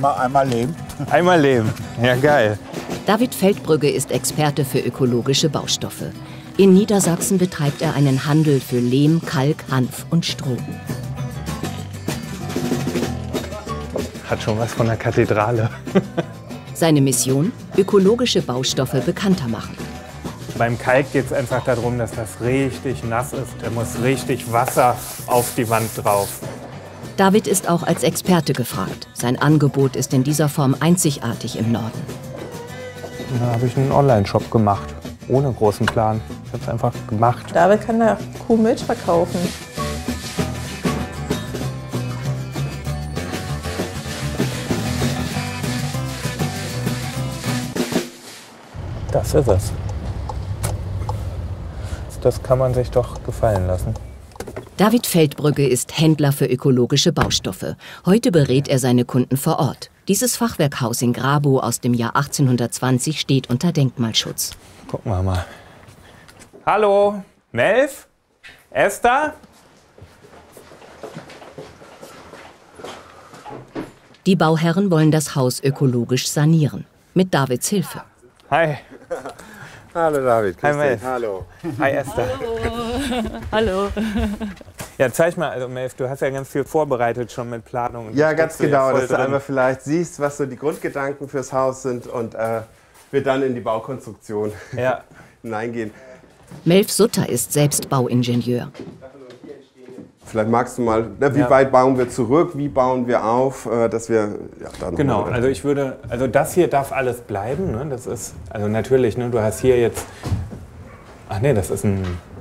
Einmal Lehm. Einmal Lehm. Ja, geil. David Feldbrügge ist Experte für ökologische Baustoffe. In Niedersachsen betreibt er einen Handel für Lehm, Kalk, Hanf und Stroh. Hat schon was von der Kathedrale. Seine Mission? Ökologische Baustoffe bekannter machen. Beim Kalk geht es einfach darum, dass das richtig nass ist. Da muss richtig Wasser auf die Wand drauf. David ist auch als Experte gefragt. Sein Angebot ist in dieser Form einzigartig im Norden. Da habe ich einen Online-Shop gemacht, ohne großen Plan. Ich habe es einfach gemacht. David kann da Kuhmilch verkaufen. Das ist es. Das kann man sich doch gefallen lassen. David Feldbrügge ist Händler für ökologische Baustoffe. Heute berät er seine Kunden vor Ort. Dieses Fachwerkhaus in Grabow aus dem Jahr 1820 steht unter Denkmalschutz. Gucken wir mal. Hallo, Melf? Esther? Die Bauherren wollen das Haus ökologisch sanieren. Mit Davids Hilfe. Hi. Hallo David, Hi Melf. Hallo. Hi Esther. Hallo. Ja, zeig mal, also Melf, du hast ja ganz viel vorbereitet schon mit Planung. Ja, ganz genau, dass du drin. einfach vielleicht siehst, was so die Grundgedanken fürs Haus sind und wir dann in die Baukonstruktion hineingehen. Melf Sutter ist selbst Bauingenieur. Vielleicht magst du mal, wie weit bauen wir zurück, wie bauen wir auf, dass wir da noch Genau, mal also ich würde, also das hier darf alles bleiben, ne? Das ist, also natürlich, ne, du hast hier jetzt, ach nee, das ist ein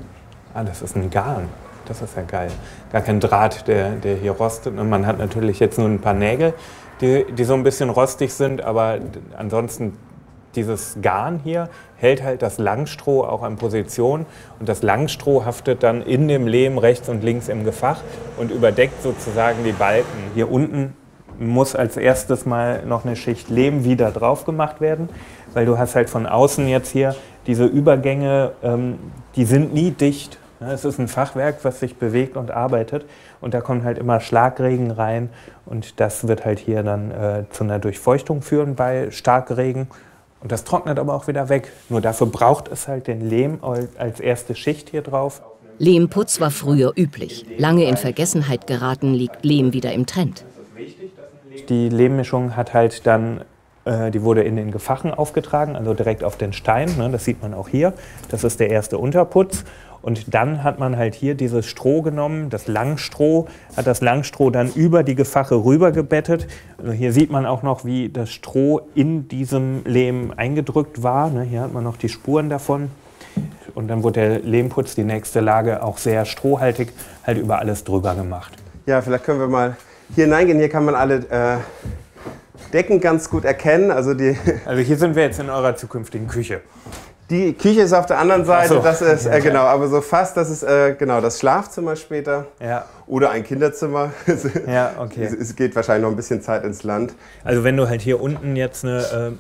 Garn, das ist ja geil. Gar kein Draht, der hier rostet. Und man hat natürlich jetzt nur ein paar Nägel, die so ein bisschen rostig sind, aber ansonsten dieses Garn hier hält halt das Langstroh auch in Position und das Langstroh haftet dann in dem Lehm rechts und links im Gefach und überdeckt sozusagen die Balken. Hier unten muss als erstes mal noch eine Schicht Lehm wieder drauf gemacht werden, weil du hast halt von außen jetzt hier diese Übergänge, die sind nie dicht. Es ist ein Fachwerk, was sich bewegt und arbeitet und da kommt halt immer Schlagregen rein und das wird halt hier dann zu einer Durchfeuchtung führen bei Starkregen. Und das trocknet aber auch wieder weg. Nur dafür braucht es halt den Lehm als erste Schicht hier drauf. Lehmputz war früher üblich. Lange in Vergessenheit geraten, liegt Lehm wieder im Trend. Die Lehmmischung hat halt dann, die wurde in den Gefachen aufgetragen, also direkt auf den Stein. Ne, das sieht man auch hier. Das ist der erste Unterputz. Und dann hat man halt hier dieses Stroh genommen, das Langstroh, hat das Langstroh dann über die Gefache rüber gebettet. Also hier sieht man auch noch, wie das Stroh in diesem Lehm eingedrückt war. Ne, hier hat man noch die Spuren davon. Und dann wurde der Lehmputz, die nächste Lage, auch sehr strohhaltig, halt über alles drüber gemacht. Ja, vielleicht können wir mal hier hineingehen. Hier kann man alle Decken ganz gut erkennen. Also hier sind wir jetzt in eurer zukünftigen Küche. Die Küche ist auf der anderen Seite, so. Das ist, genau, aber so fast, das ist genau das Schlafzimmer später. Ja. Oder ein Kinderzimmer. Ja, okay. Es geht wahrscheinlich noch ein bisschen Zeit ins eine Also wenn du halt hier unten jetzt eine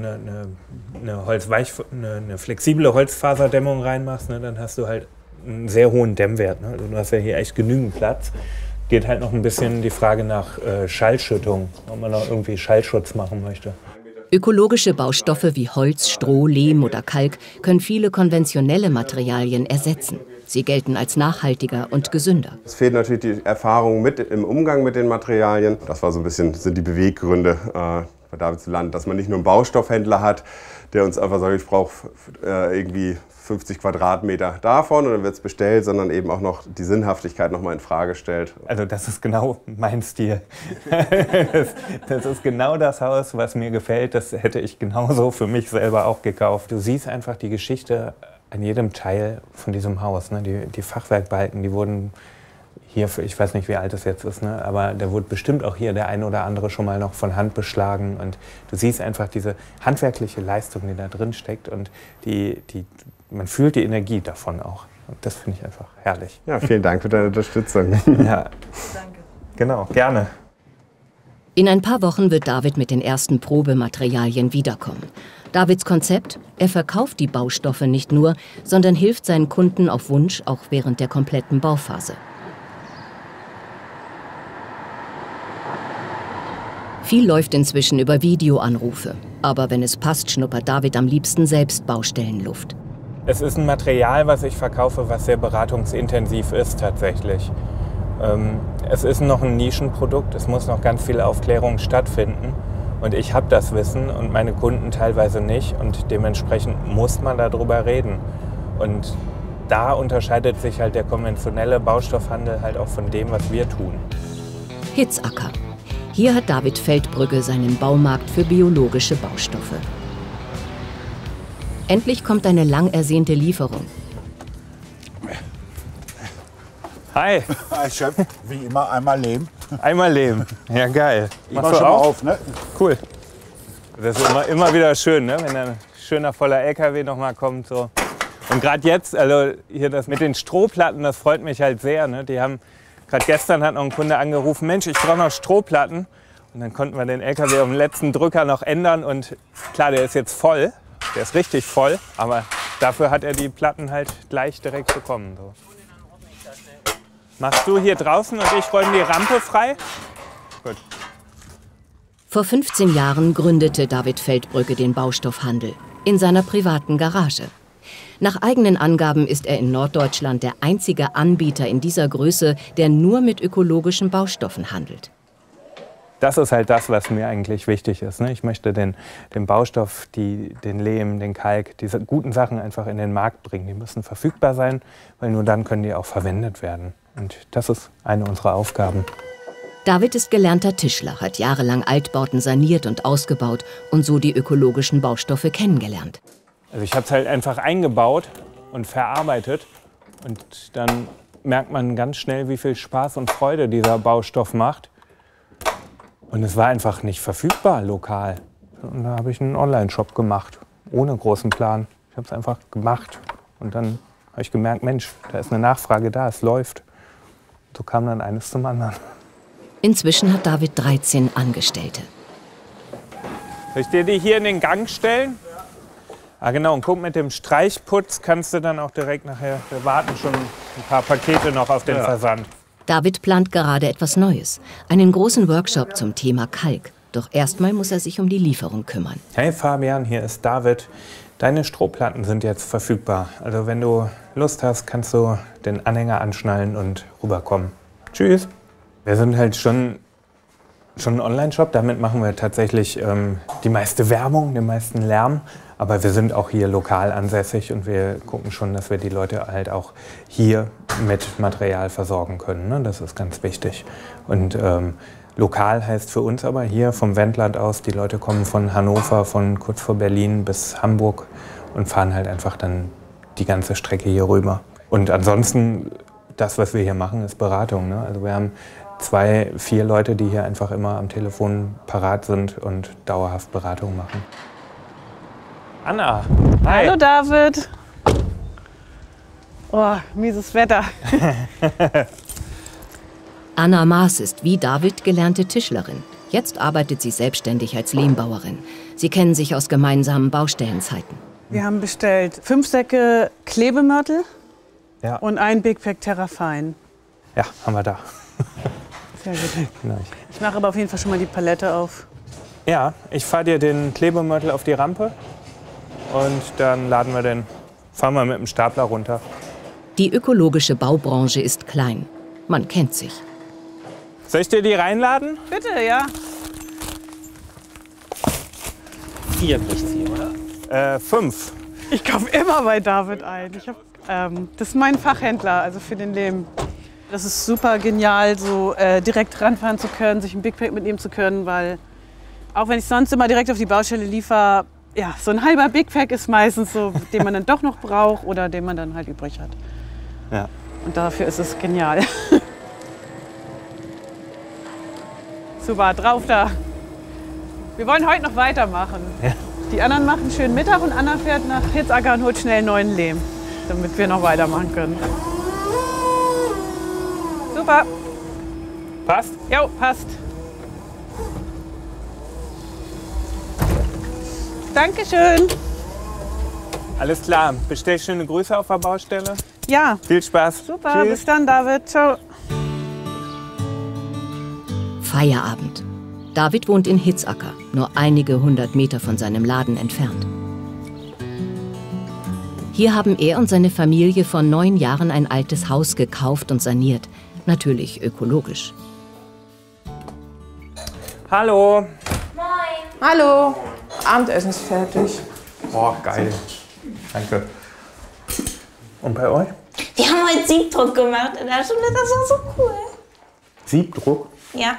flexible Holzfaserdämmung reinmachst, ne, dann hast du halt einen sehr hohen Dämmwert. Ne? Also du hast ja hier echt genügend Platz. Geht halt noch ein bisschen die Frage nach Schallschüttung, ob man noch irgendwie Schallschutz machen möchte. Ökologische Baustoffe wie Holz, Stroh, Lehm oder Kalk können viele konventionelle Materialien ersetzen. Sie gelten als nachhaltiger und gesünder. Es fehlt natürlich die Erfahrung im Umgang mit den Materialien. Das war so ein bisschen, sind die Beweggründe bei David zu Land, dass man nicht nur einen Baustoffhändler hat, der uns einfach sagt, ich brauche irgendwie 50 Quadratmeter davon und dann wird es bestellt, sondern eben auch noch die Sinnhaftigkeit noch mal in Frage stellt. Also das ist genau mein Stil. Das ist genau das Haus, was mir gefällt. Das hätte ich genauso für mich selber auch gekauft. Du siehst einfach die Geschichte an jedem Teil von diesem Haus. Ne? Die Fachwerkbalken, die wurden hier, ich weiß nicht, wie alt es jetzt ist, ne? Aber da wurde bestimmt auch hier der ein oder andere schon mal noch von Hand beschlagen. Und du siehst einfach diese handwerkliche Leistung, die da drin steckt. Und man fühlt die Energie davon auch. Und das finde ich einfach herrlich. Ja, vielen Dank für deine Unterstützung. Ja. Danke. Genau, gerne. In ein paar Wochen wird David mit den ersten Probematerialien wiederkommen. Davids Konzept? Er verkauft die Baustoffe nicht nur, sondern hilft seinen Kunden auf Wunsch auch während der kompletten Bauphase. Viel läuft inzwischen über Videoanrufe. Aber wenn es passt, schnuppert David am liebsten selbst Baustellenluft. Es ist ein Material, was ich verkaufe, was sehr beratungsintensiv ist tatsächlich. Es ist noch ein Nischenprodukt, es muss noch ganz viel Aufklärung stattfinden. Und ich habe das Wissen und meine Kunden teilweise nicht. Und dementsprechend muss man darüber reden. Und da unterscheidet sich halt der konventionelle Baustoffhandel halt auch von dem, was wir tun. Hitzacker. Hier hat David Feldbrügge seinen Baumarkt für biologische Baustoffe. Endlich kommt eine lang ersehnte Lieferung. Hi. Hi Chef, wie immer einmal Lehm. Einmal Lehm. Ja, geil. Ich mach schon mal auf, ne? Cool. Das ist immer wieder schön, ne? Wenn ein schöner voller LKW noch mal kommt. So. Und gerade jetzt, also hier das mit den Strohplatten, das freut mich halt sehr. Ne? Die haben, gerade gestern hat noch ein Kunde angerufen, Mensch, ich brauche noch Strohplatten. Und dann konnten wir den LKW auf dem letzten Drücker noch ändern. Und klar, der ist jetzt voll. Der ist richtig voll. Aber dafür hat er die Platten halt gleich direkt bekommen. So. Machst du hier draußen und ich räume die Rampe frei? Gut. Vor 15 Jahren gründete David Feldbrügge den Baustoffhandel in seiner privaten Garage. Nach eigenen Angaben ist er in Norddeutschland der einzige Anbieter in dieser Größe, der nur mit ökologischen Baustoffen handelt. Das ist halt das, was mir eigentlich wichtig ist. Ne? Ich möchte den Baustoff, den Lehm, den Kalk, diese guten Sachen einfach in den Markt bringen. Die müssen verfügbar sein, weil nur dann können die auch verwendet werden. Und das ist eine unserer Aufgaben. David ist gelernter Tischler, hat jahrelang Altbauten saniert und ausgebaut und so die ökologischen Baustoffe kennengelernt. Also ich habe es halt einfach eingebaut und verarbeitet. Und dann merkt man ganz schnell, wie viel Spaß und Freude dieser Baustoff macht. Und es war einfach nicht verfügbar lokal. Und da habe ich einen Online-Shop gemacht, ohne großen Plan. Ich habe es einfach gemacht. Und dann habe ich gemerkt, Mensch, da ist eine Nachfrage da, es läuft. So kam dann eines zum anderen. Inzwischen hat David 13 Angestellte. Soll ich dir die hier in den Gang stellen? Ah genau, und guck, mit dem Streichputz kannst du dann auch direkt nachher, wir warten schon ein paar Pakete noch auf den Versand. David plant gerade etwas Neues, einen großen Workshop zum Thema Kalk. Doch erstmal muss er sich um die Lieferung kümmern. Hey Fabian, hier ist David. Deine Strohplatten sind jetzt verfügbar. Also wenn du Lust hast, kannst du den Anhänger anschnallen und rüberkommen. Tschüss. Wir sind halt schon ein Online-Shop. Damit machen wir tatsächlich die meiste Werbung, den meisten Lärm. Aber wir sind auch hier lokal ansässig und wir gucken schon, dass wir die Leute halt auch hier mit Material versorgen können. Ne? Das ist ganz wichtig. Und lokal heißt für uns aber hier vom Wendland aus, die Leute kommen von Hannover, von kurz vor Berlin bis Hamburg und fahren halt einfach dann die ganze Strecke hier rüber. Und ansonsten, das, was wir hier machen, ist Beratung. Ne? Also wir haben 2, 4 Leute, die hier einfach immer am Telefon parat sind und dauerhaft Beratung machen. Anna, hi. Hallo David. Oh, mieses Wetter. Anna Maas ist wie David gelernte Tischlerin. Jetzt arbeitet sie selbstständig als Lehmbauerin. Sie kennen sich aus gemeinsamen Baustellenzeiten. Wir haben bestellt 5 Säcke Klebemörtel und ein Big Pack Terrafine. Ja, haben wir da. Sehr gut. Genau. Ich mache aber auf jeden Fall schon mal die Palette auf. Ja, ich fahre dir den Klebemörtel auf die Rampe und dann fahren wir mit dem Stapler runter. Die ökologische Baubranche ist klein. Man kennt sich. Soll ich dir die reinladen? Bitte, ja. 4 bricht sie, oder? 5. Ich kaufe immer bei David ein. Das ist mein Fachhändler, also für den Lehm. Das ist super genial, so direkt ranfahren zu können, sich ein Big Pack mitnehmen zu können, weil auch wenn ich sonst immer direkt auf die Baustelle liefere, ja, so ein halber Big Pack ist meistens so, den man dann doch noch braucht oder den man dann halt übrig hat. Ja. Und dafür ist es genial. Super, drauf da. Wir wollen heute noch weitermachen. Ja. Die anderen machen einen schönen Mittag und Anna fährt nach Hitzacker und holt schnell neuen Lehm, damit wir noch weitermachen können. Super. Passt? Jo, passt. Dankeschön. Alles klar. Bestell schöne Grüße auf der Baustelle. Ja. Viel Spaß. Super, Tschüss. bis dann, David. Ciao. Feierabend. David wohnt in Hitzacker, nur einige 100 Meter von seinem Laden entfernt. Hier haben er und seine Familie vor 9 Jahren ein altes Haus gekauft und saniert. Natürlich ökologisch. Hallo. Moin. Hallo. Abendessen ist fertig. Boah, geil. Danke. Und bei euch? Wir haben heute Siebdruck gemacht in der Schule, das war so cool. Siebdruck? Ja.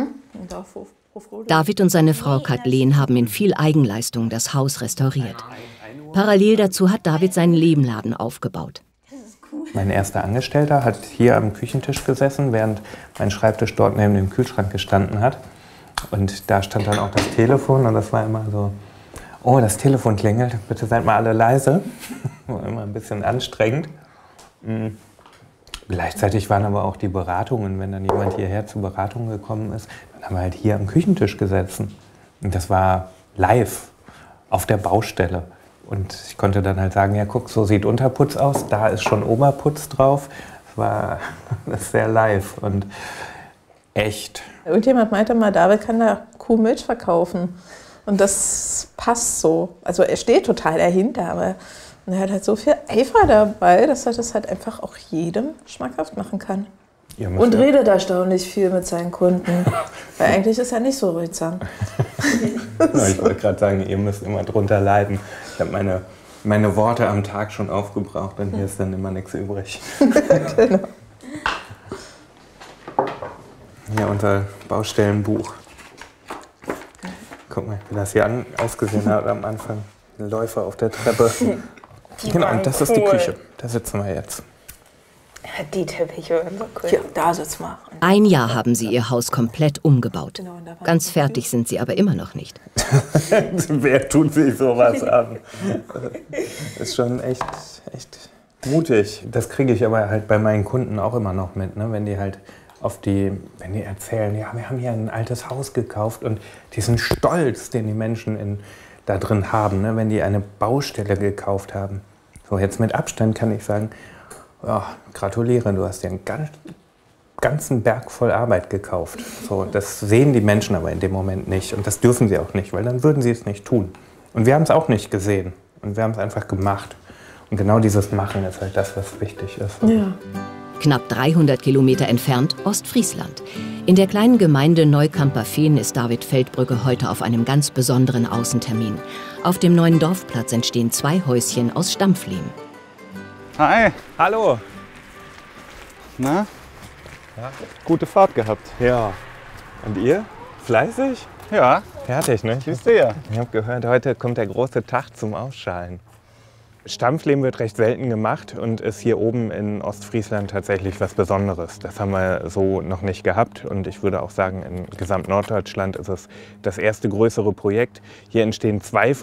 David und seine Frau Kathleen haben in viel Eigenleistung das Haus restauriert. Parallel dazu hat David seinen Lebenladen aufgebaut. Mein erster Angestellter hat hier am Küchentisch gesessen, während mein Schreibtisch dort neben dem Kühlschrank gestanden hat. Und da stand dann auch das Telefon und das war immer so, oh, das Telefon klingelt, bitte seid mal alle leise. War immer ein bisschen anstrengend. Gleichzeitig waren aber auch die Beratungen, wenn dann jemand hierher zur Beratung gekommen ist, dann haben wir halt hier am Küchentisch gesessen. Und das war live auf der Baustelle. Und ich konnte dann halt sagen, ja guck, so sieht Unterputz aus, da ist schon Oberputz drauf. Das war sehr live und echt. Irgendjemand meinte mal, David kann da Kuhmilch verkaufen. Und das passt so. Also er steht total dahinter, aber er hat halt so viel Eifer dabei, dass er das halt einfach auch jedem schmackhaft machen kann. Und redet erstaunlich viel mit seinen Kunden. Weil eigentlich ist er nicht so redsam. Ich wollte gerade sagen, ihr müsst immer drunter leiden. Ich habe meine Worte am Tag schon aufgebraucht und hier ist dann immer nichts übrig. Genau. Hier unser Baustellenbuch. Guck mal, wie das hier ausgesehen hat am Anfang. Ein Läufer auf der Treppe. Genau, und das ist die Küche. Da sitzen wir jetzt. Ja, die Teppiche waren so cool. Ja, da sitzen wir. 1 Jahr haben sie ihr Haus komplett umgebaut. Ganz fertig sind sie aber immer noch nicht. Wer tut sich sowas an? Das ist schon echt mutig. Das kriege ich aber halt bei meinen Kunden auch immer noch mit, ne? Wenn die halt wenn die erzählen, ja, wir haben hier ein altes Haus gekauft und diesen Stolz, den die Menschen da drin haben, ne? Wenn die eine Baustelle gekauft haben. So, jetzt mit Abstand kann ich sagen, ja, gratuliere, du hast dir einen ganzen Berg voll Arbeit gekauft. So, das sehen die Menschen aber in dem Moment nicht und das dürfen sie auch nicht, weil dann würden sie es nicht tun. Und wir haben es auch nicht gesehen und wir haben es einfach gemacht. Und genau dieses Machen ist halt das, was wichtig ist. Ja. Knapp 300 Kilometer entfernt Ostfriesland. In der kleinen Gemeinde Neukamperfehn ist David Feldbrügge heute auf einem ganz besonderen Außentermin. Auf dem neuen Dorfplatz entstehen 2 Häuschen aus Stampflehm. Hi. Hallo. Na? Ja. Gute Fahrt gehabt. Ja. Und ihr? Fleißig? Ja. Fertig, ne? Siehst du ja. Ich habe gehört, heute kommt der große Tag zum Ausschalen. Stampflehm wird recht selten gemacht und ist hier oben in Ostfriesland tatsächlich was Besonderes. Das haben wir so noch nicht gehabt und ich würde auch sagen, in Gesamt-Norddeutschland ist es das erste größere Projekt. Hier entstehen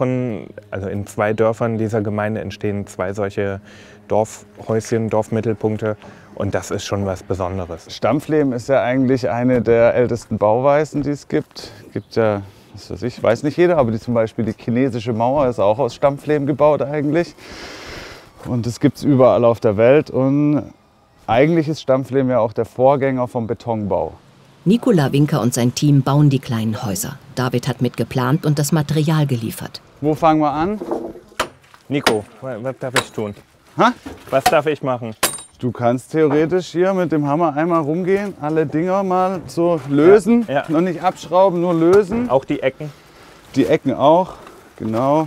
in 2 Dörfern dieser Gemeinde entstehen 2 solche Dorfhäuschen, Dorfmittelpunkte und das ist schon was Besonderes. Stampflehm ist ja eigentlich eine der ältesten Bauweisen, die es gibt. Gibt ja, was weiß ich, weiß nicht jeder, aber zum Beispiel die chinesische Mauer ist auch aus Stampflehm gebaut eigentlich. Und das gibt es überall auf der Welt und eigentlich ist Stampflehm ja auch der Vorgänger vom Betonbau. Nicola Winker und sein Team bauen die kleinen Häuser. David hat mitgeplant und das Material geliefert. Wo fangen wir an? Nico, was darf ich tun? Ha? Was darf ich machen? Du kannst theoretisch hier mit dem Hammer einmal rumgehen, alle Dinger mal so lösen. Ja. Noch nicht abschrauben, nur lösen. Auch die Ecken? Die Ecken auch, genau.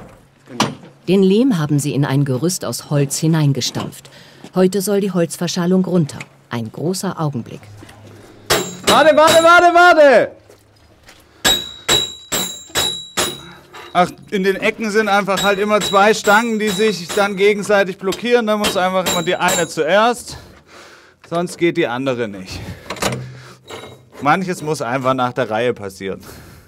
Den Lehm haben sie in ein Gerüst aus Holz hineingestampft. Heute soll die Holzverschalung runter. Ein großer Augenblick. Warte! Ach, in den Ecken sind einfach halt immer 2 Stangen, die sich dann gegenseitig blockieren. Da muss einfach immer die eine zuerst, sonst geht die andere nicht. Manches muss einfach nach der Reihe passieren.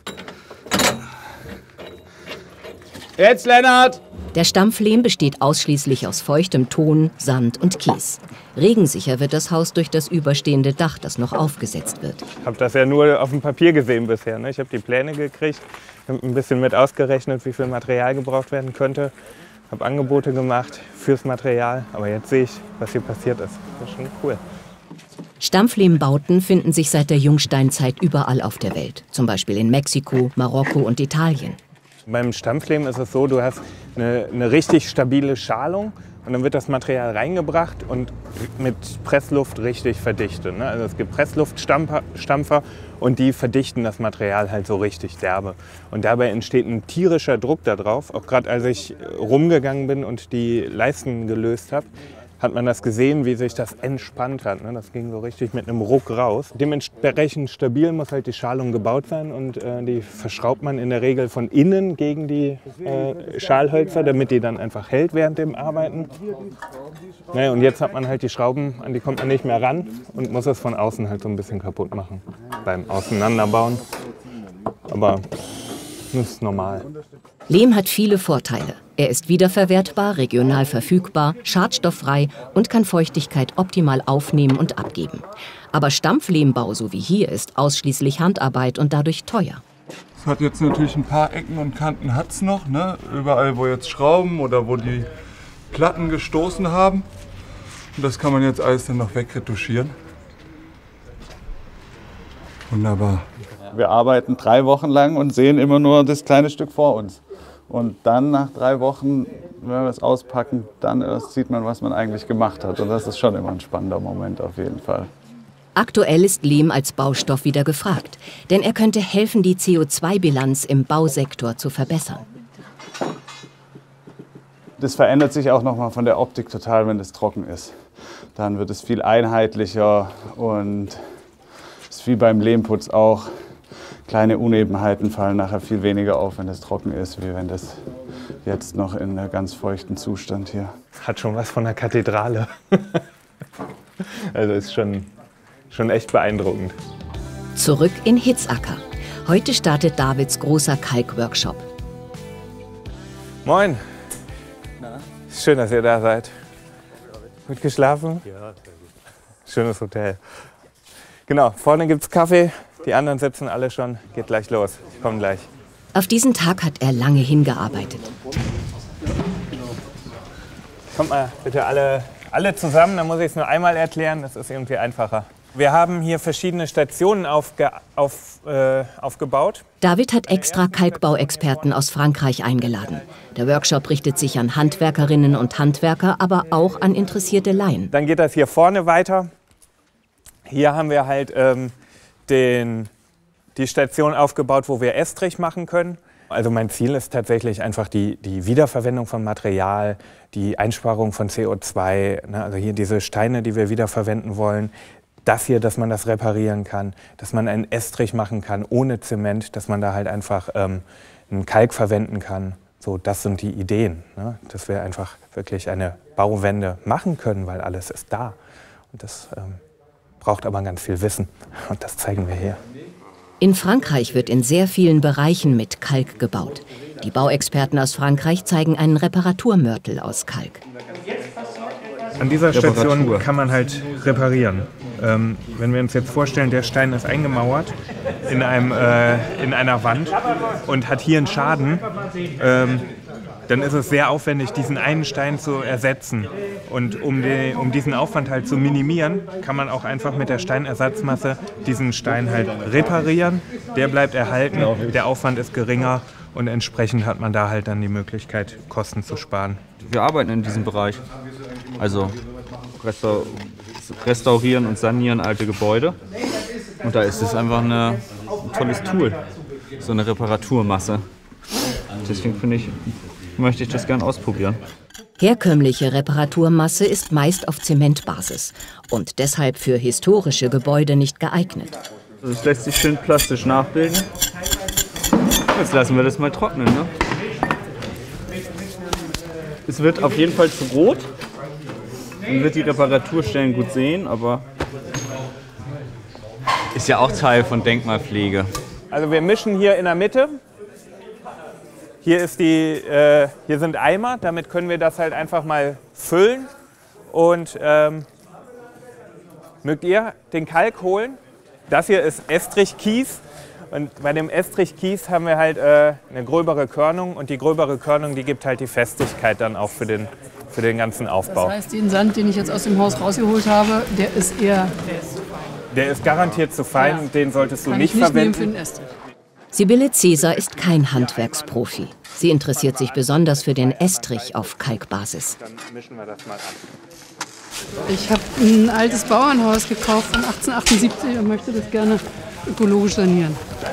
Jetzt, Lennart! Der Stampflehm besteht ausschließlich aus feuchtem Ton, Sand und Kies. Regensicher wird das Haus durch das überstehende Dach, das noch aufgesetzt wird. Ich habe das ja nur auf dem Papier gesehen bisher. Ne? Ich habe die Pläne gekriegt, habe ein bisschen mit ausgerechnet, wie viel Material gebraucht werden könnte. Habe Angebote gemacht fürs Material, aber jetzt sehe ich, was hier passiert ist. Das ist schon cool. Stampflehmbauten finden sich seit der Jungsteinzeit überall auf der Welt, zum Beispiel in Mexiko, Marokko und Italien. Beim Stampflehm ist es so, du hast eine richtig stabile Schalung und dann wird das Material reingebracht und mit Pressluft richtig verdichtet. Ne? Also es gibt Pressluftstampfer und die verdichten das Material halt so richtig derbe. Und dabei entsteht ein tierischer Druck da drauf. Auch gerade als ich rumgegangen bin und die Leisten gelöst habe, hat man das gesehen, wie sich das entspannt hat. Ne? Das ging so richtig mit einem Ruck raus. Dementsprechend stabil muss halt die Schalung gebaut sein und die verschraubt man in der Regel von innen gegen die Schalhölzer, damit die dann einfach hält während dem Arbeiten. Naja, und jetzt hat man halt die Schrauben, an die kommt man nicht mehr ran und muss es von außen halt so ein bisschen kaputt machen beim Auseinanderbauen. Aber das ist normal. Lehm hat viele Vorteile. Er ist wiederverwertbar, regional verfügbar, schadstofffrei und kann Feuchtigkeit optimal aufnehmen und abgeben. Aber Stampflehmbau, so wie hier, ist ausschließlich Handarbeit und dadurch teuer. Es hat jetzt natürlich ein paar Ecken und Kanten hat's noch, ne? Überall, wo jetzt Schrauben oder wo die Platten gestoßen haben. Und das kann man jetzt alles dann noch wegretuschieren. Wunderbar. Wir arbeiten 3 Wochen lang und sehen immer nur das kleine Stück vor uns. Und dann nach 3 Wochen, wenn wir es auspacken, dann erst sieht man, was man eigentlich gemacht hat. Und das ist schon immer ein spannender Moment auf jeden Fall. Aktuell ist Lehm als Baustoff wieder gefragt, denn er könnte helfen, die CO2-Bilanz im Bausektor zu verbessern. Das verändert sich auch noch mal von der Optik total, wenn es trocken ist. Dann wird es viel einheitlicher und ist wie beim Lehmputz auch. Kleine Unebenheiten fallen nachher viel weniger auf, wenn es trocken ist, wie wenn das jetzt noch in einem ganz feuchten Zustand hier. Hat schon was von einer Kathedrale. Also ist schon echt beeindruckend. Zurück in Hitzacker. Heute startet Davids großer Kalkworkshop. Moin. Schön, dass ihr da seid. Gut geschlafen? Ja. Schönes Hotel. Genau, vorne gibt's Kaffee. Die anderen sitzen alle schon. Geht gleich los. Ich komme gleich. Auf diesen Tag hat er lange hingearbeitet. Kommt mal bitte alle zusammen, dann muss ich es nur einmal erklären. Das ist irgendwie einfacher. Wir haben hier verschiedene Stationen aufgebaut. David hat extra Kalkbauexperten aus Frankreich eingeladen. Der Workshop richtet sich an Handwerkerinnen und Handwerker, aber auch an interessierte Laien. Dann geht das hier vorne weiter. Hier haben wir halt die Station aufgebaut, wo wir Estrich machen können. Also mein Ziel ist tatsächlich einfach die Wiederverwendung von Material, die Einsparung von CO2. Ne? Also hier diese Steine, die wir wiederverwenden wollen. Das hier, dass man das reparieren kann, dass man einen Estrich machen kann ohne Zement, dass man da halt einfach einen Kalk verwenden kann. So, das sind die Ideen, ne? Dass wir einfach wirklich eine Bauwende machen können, weil alles ist da. Und das braucht aber ganz viel Wissen und das zeigen wir hier. In Frankreich wird in sehr vielen Bereichen mit Kalk gebaut. Die Bauexperten aus Frankreich zeigen einen Reparaturmörtel aus Kalk. An dieser Station kann man halt reparieren. Wenn wir uns jetzt vorstellen, der Stein ist eingemauert in einer Wand und hat hier einen Schaden, dann ist es sehr aufwendig, diesen einen Stein zu ersetzen. Und um diesen Aufwand halt zu minimieren, kann man auch einfach mit der Steinersatzmasse diesen Stein halt reparieren. Der bleibt erhalten, der Aufwand ist geringer und entsprechend hat man da halt dann die Möglichkeit, Kosten zu sparen. Wir arbeiten in diesem Bereich. Also restaurieren und sanieren alte Gebäude. Und da ist es einfach ein tolles Tool, so eine Reparaturmasse. Deswegen möchte ich das gerne ausprobieren. Herkömmliche Reparaturmasse ist meist auf Zementbasis und deshalb für historische Gebäude nicht geeignet. Das lässt sich schön plastisch nachbilden. Jetzt lassen wir das mal trocknen. Ne? Es wird auf jeden Fall zu rot. Man wird die Reparaturstellen gut sehen, aber ist ja auch Teil von Denkmalpflege. Also wir mischen hier in der Mitte. Hier sind Eimer, damit können wir das halt einfach mal füllen. Und mögt ihr den Kalk holen? Das hier ist Estrichkies. Und bei dem Estrichkies haben wir halt eine gröbere Körnung. Und die gröbere Körnung, die gibt halt die Festigkeit dann auch für den ganzen Aufbau. Das heißt, den Sand, den ich jetzt aus dem Haus rausgeholt habe, der ist eher Der ist garantiert zu fein, den solltest du nicht verwenden. Sibylle Cäsar ist kein Handwerksprofi. Sie interessiert sich besonders für den Estrich auf Kalkbasis. Dann mischen wir das mal an. Ich habe ein altes Bauernhaus gekauft von 1878 und möchte das gerne ökologisch sanieren.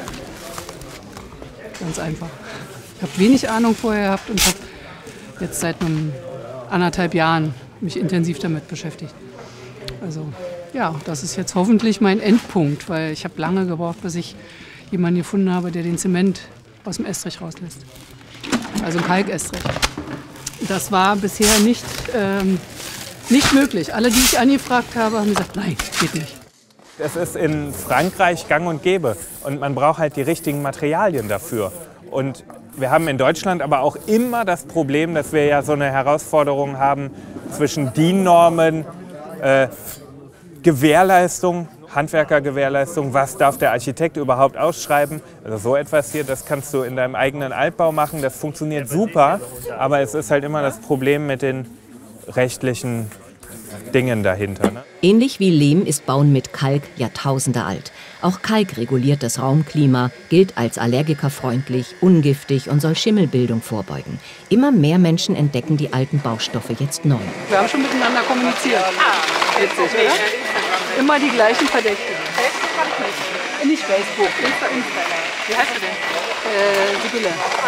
Ganz einfach. Ich habe wenig Ahnung vorher gehabt und habe jetzt seit 1,5 Jahren mich intensiv damit beschäftigt. Also ja, das ist jetzt hoffentlich mein Endpunkt, weil ich habe lange gebraucht, bis ich jemanden gefunden habe, der den Zement aus dem Estrich rauslässt. Also ein Kalkestrich. Das war bisher nicht möglich. Alle, die ich angefragt habe, haben gesagt, nein, geht nicht. Es ist in Frankreich gang und gäbe und man braucht halt die richtigen Materialien dafür. Und wir haben in Deutschland aber auch immer das Problem, dass wir ja so eine Herausforderung haben zwischen DIN-Normen, Gewährleistung, Handwerkergewährleistung, was darf der Architekt überhaupt ausschreiben. Also so etwas hier, das kannst du in deinem eigenen Altbau machen, das funktioniert super, aber es ist halt immer das Problem mit den rechtlichen Dingen dahinter. Ne? Ähnlich wie Lehm ist Bauen mit Kalk Jahrtausende alt. Auch Kalk reguliert das Raumklima, gilt als allergikerfreundlich, ungiftig und soll Schimmelbildung vorbeugen. Immer mehr Menschen entdecken die alten Baustoffe jetzt neu. Wir haben schon miteinander kommuniziert. Witzig, oder? Immer die gleichen Verdächtigen. Nicht Facebook, Instagram. Wie heißt du denn? Sibylle.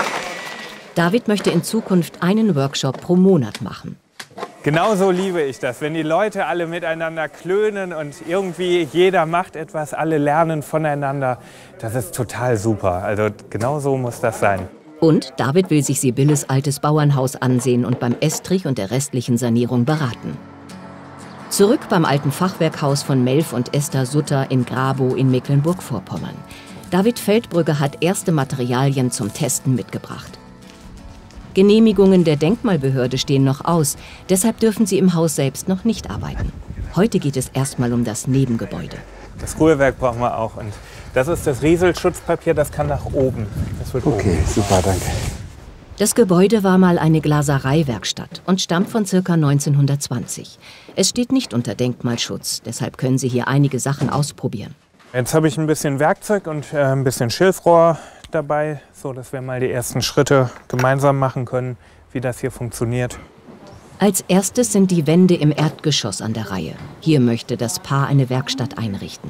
David möchte in Zukunft einen Workshop pro Monat machen. Genauso liebe ich das, wenn die Leute alle miteinander klönen und irgendwie jeder macht etwas, alle lernen voneinander. Das ist total super. Also genau so muss das sein. Und David will sich Sibylles altes Bauernhaus ansehen und beim Estrich und der restlichen Sanierung beraten. Zurück beim alten Fachwerkhaus von Melf und Esther Sutter in Grabow in Mecklenburg-Vorpommern. David Feldbrügge hat erste Materialien zum Testen mitgebracht. Genehmigungen der Denkmalbehörde stehen noch aus, deshalb dürfen sie im Haus selbst noch nicht arbeiten. Heute geht es erstmal um das Nebengebäude. Das Ruhewerk brauchen wir auch. Und das ist das Rieselschutzpapier, das kann nach oben. Das wird Okay, super, danke. Das Gebäude war mal eine Glasereiwerkstatt und stammt von ca. 1920. Es steht nicht unter Denkmalschutz, deshalb können Sie hier einige Sachen ausprobieren. Jetzt habe ich ein bisschen Werkzeug und ein bisschen Schilfrohr dabei, so dass wir mal die ersten Schritte gemeinsam machen können, wie das hier funktioniert. Als erstes sind die Wände im Erdgeschoss an der Reihe. Hier möchte das Paar eine Werkstatt einrichten.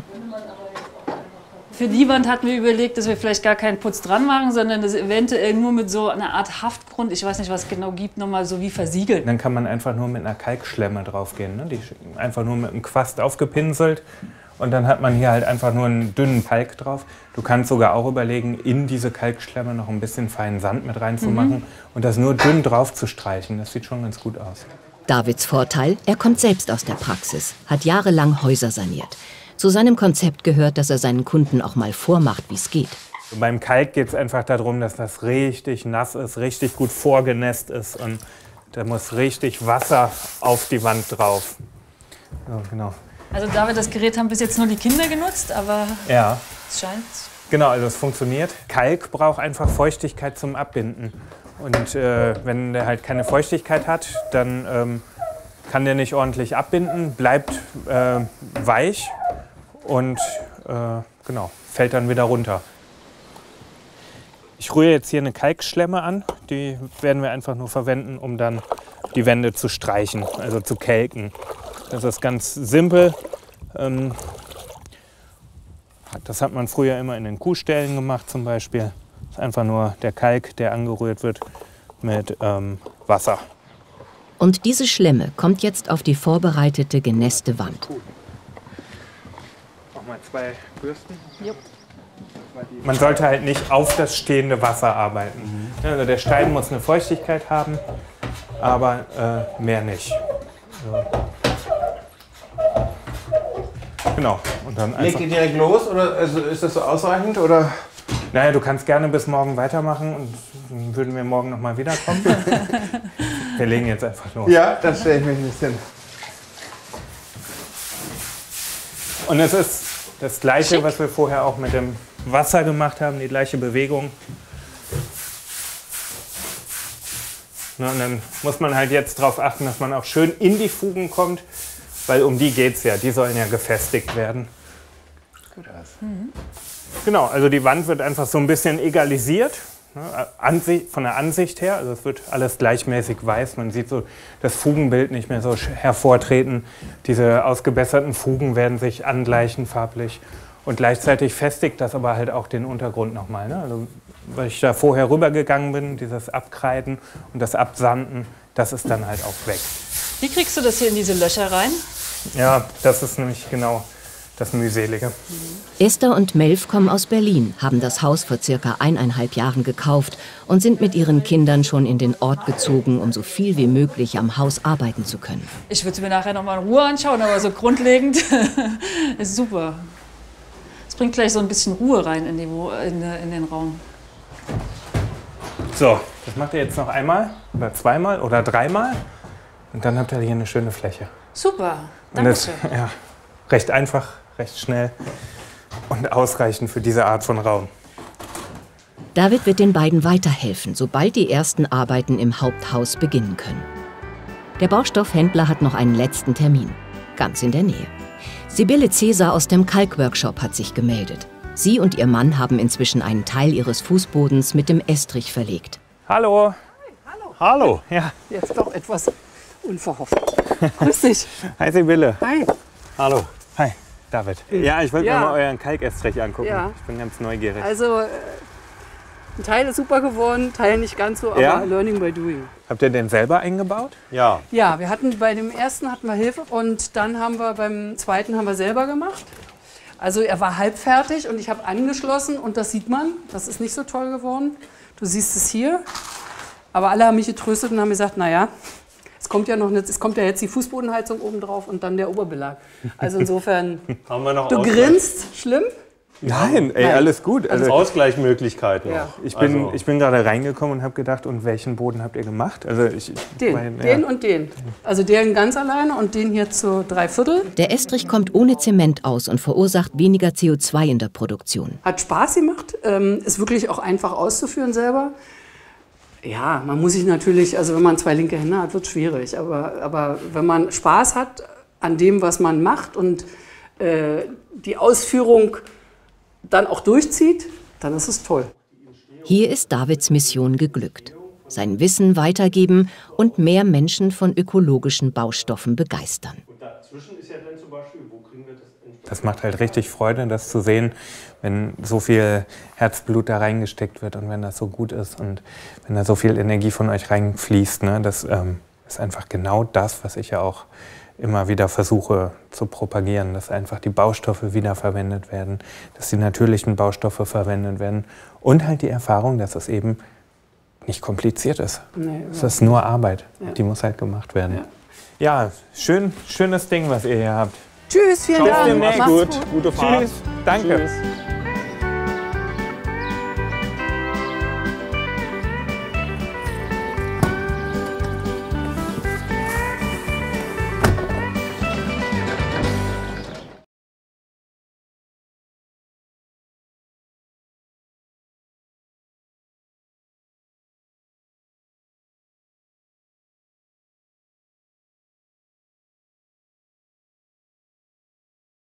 Für die Wand hatten wir überlegt, dass wir vielleicht gar keinen Putz dran machen, sondern das eventuell nur mit so einer Art Haftgrund, ich weiß nicht, was es genau gibt, nochmal so wie versiegelt. Dann kann man einfach nur mit einer Kalkschlemme draufgehen, ne? Die einfach nur mit einem Quast aufgepinselt. Und dann hat man hier halt einfach nur einen dünnen Kalk drauf. Du kannst sogar auch überlegen, in diese Kalkschlemme noch ein bisschen feinen Sand mit reinzumachen und das nur dünn drauf zu streichen. Das sieht schon ganz gut aus. Davids Vorteil, er kommt selbst aus der Praxis, hat jahrelang Häuser saniert. Zu seinem Konzept gehört, dass er seinen Kunden auch mal vormacht, wie es geht. Beim Kalk geht es einfach darum, dass das richtig nass ist, richtig gut vorgenässt ist. Und da muss richtig Wasser auf die Wand drauf. So, genau. Also David, das Gerät haben bis jetzt nur die Kinder genutzt, aber ja, es scheint... Genau, also es funktioniert. Kalk braucht einfach Feuchtigkeit zum Abbinden. Und wenn der halt keine Feuchtigkeit hat, dann kann der nicht ordentlich abbinden, bleibt weich und genau, fällt dann wieder runter. Ich rühre jetzt hier eine Kalkschlemme an. Die werden wir einfach nur verwenden, um dann die Wände zu streichen, also zu kalken. Das ist ganz simpel. Das hat man früher immer in den Kuhställen gemacht zum Beispiel. Das ist einfach nur der Kalk, der angerührt wird mit Wasser. Und diese Schlemme kommt jetzt auf die vorbereitete, genässte Wand. Nochmal 2 Bürsten. Jupp. Man sollte halt nicht auf das stehende Wasser arbeiten. Also der Stein muss eine Feuchtigkeit haben, aber mehr nicht. So. Genau. Und dann Legt ihr direkt los oder also ist das so ausreichend? Oder? Naja, du kannst gerne bis morgen weitermachen und dann würden wir morgen noch mal wiederkommen. Wir legen jetzt einfach los. Ja, das stelle ich mir ein bisschen. Und es ist das Gleiche, was wir vorher auch mit dem Wasser gemacht haben, die gleiche Bewegung. Na, und dann muss man halt jetzt darauf achten, dass man auch schön in die Fugen kommt, weil um die geht es ja. Die sollen ja gefestigt werden. gut aus. Genau, also die Wand wird einfach so ein bisschen egalisiert, ne, von der Ansicht her. Also es wird alles gleichmäßig weiß. Man sieht so das Fugenbild nicht mehr so hervortreten. Diese ausgebesserten Fugen werden sich angleichen farblich. Und gleichzeitig festigt das aber halt auch den Untergrund nochmal. Ne? Also, weil ich da vorher rübergegangen bin, dieses Abkreiden und das Absanden, das ist dann halt auch weg. Wie kriegst du das hier in diese Löcher rein? Ja, das ist nämlich genau das Mühselige. Esther und Melf kommen aus Berlin, haben das Haus vor circa 1,5 Jahren gekauft und sind mit ihren Kindern schon in den Ort gezogen, um so viel wie möglich am Haus arbeiten zu können. Ich würde es mir nachher noch mal in Ruhe anschauen, aber so grundlegend ist super. Es bringt gleich so ein bisschen Ruhe rein in den Raum. So, das macht ihr jetzt noch einmal oder zweimal oder dreimal und dann habt ihr hier eine schöne Fläche. Super, danke. Und das, ja, recht einfach, recht schnell und ausreichend für diese Art von Raum. David wird den beiden weiterhelfen, sobald die ersten Arbeiten im Haupthaus beginnen können. Der Baustoffhändler hat noch einen letzten Termin, ganz in der Nähe. Sibylle Cäsar aus dem Kalkworkshop hat sich gemeldet. Sie und ihr Mann haben inzwischen einen Teil ihres Fußbodens mit dem Estrich verlegt. Hallo. Hallo. Hallo. Ja. Jetzt doch etwas unverhofft. Grüß dich. Hi Sibylle. Hi. Hallo. Hi, David. Ja, ich wollte Ja. mir mal euren Kalkestrich angucken. Ja. Ich bin ganz neugierig. Also, ein Teil ist super geworden, Teil nicht ganz so, aber Ja? learning by doing. Habt ihr den selber eingebaut? Ja. Ja, bei dem ersten hatten wir Hilfe und dann haben wir beim zweiten haben wir selber gemacht. Also er war halb fertig und ich habe angeschlossen und das sieht man, das ist nicht so toll geworden. Du siehst es hier, aber alle haben mich getröstet und haben gesagt, naja, es kommt ja jetzt die Fußbodenheizung oben drauf und dann der Oberbelag. Also insofern, Haben wir noch du grinst, schlimm? Nein, ey, alles gut. Also Ausgleichsmöglichkeiten Ja. noch. Ich bin gerade reingekommen und habe gedacht, und welchen Boden habt ihr gemacht? Also Den und den. Also den ganz alleine und den hier zu 3/4. Der Estrich kommt ohne Zement aus und verursacht weniger CO2 in der Produktion. Hat Spaß gemacht, ist wirklich auch einfach auszuführen selber. Ja, man muss sich natürlich, also wenn man 2 linke Hände hat, wird es schwierig. Aber wenn man Spaß hat an dem, was man macht und die Ausführung dann auch durchzieht, dann ist es toll. Hier ist Davids Mission geglückt. Sein Wissen weitergeben und mehr Menschen von ökologischen Baustoffen begeistern. Das macht halt richtig Freude, das zu sehen, wenn so viel Herzblut da reingesteckt wird und wenn das so gut ist und wenn da so viel Energie von euch reinfließt. Ne? Das ist einfach genau das, was ich ja auch immer wieder versuche zu propagieren, dass einfach die Baustoffe wiederverwendet werden, dass die natürlichen Baustoffe verwendet werden und halt die Erfahrung, dass es eben nicht kompliziert ist. Nee, es ist nur Arbeit, Ja. die muss halt gemacht werden. Ja, schönes Ding, was ihr hier habt. Tschüss, vielen Bis Dank. demnächst. Macht's gut. Gute Fahrt. Tschüss. Danke. Tschüss.